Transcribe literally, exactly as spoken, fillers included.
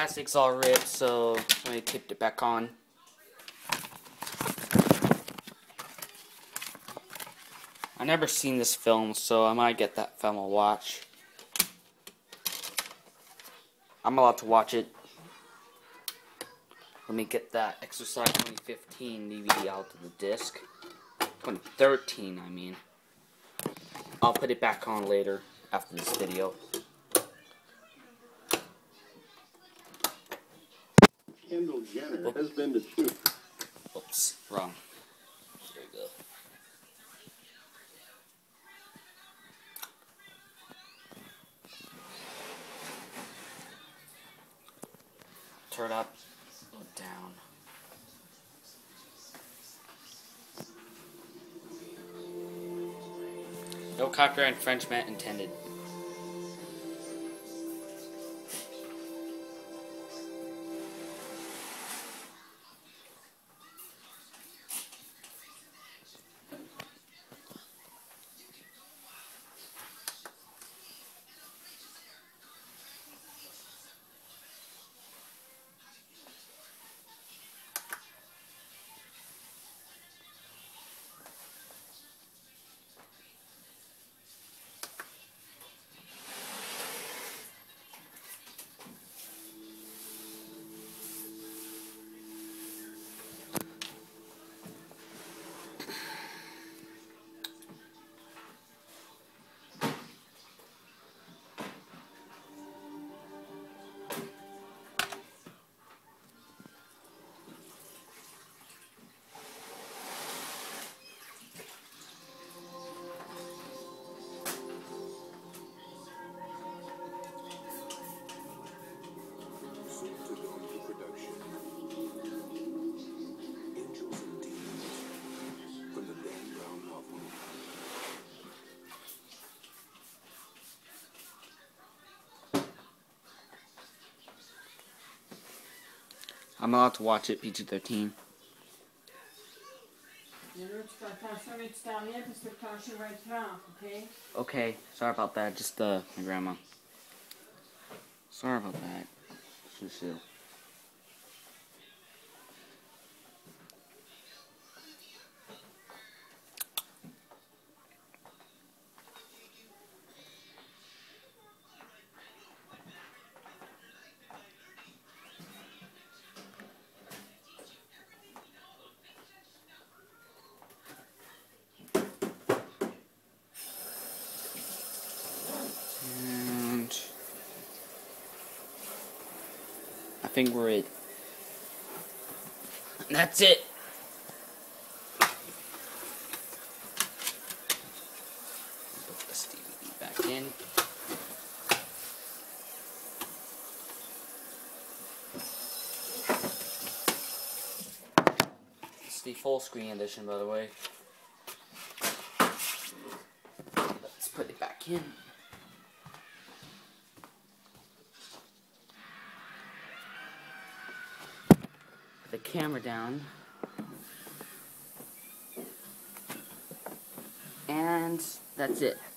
plastic's all ripped, so I kept it back on. I never seen this film, so I might get that film to watch. I'm allowed to watch it. Let me get that Exercise twenty fifteen D V D out of the disc. twenty thirteen, I mean. I'll put it back on later after this video. Kendall Jenner has been to two. Oops, wrong. There you go. Turn up, go down. No copyright infringement intended. I'm allowed to watch it, P G thirteen. Okay, sorry about that. Just uh, my grandma. Sorry about that. Shoo-shoo. I think we're it. That's it. Put this D V D back in. It's the full screen edition, by the way. Let's put it back in. The camera down, and that's it.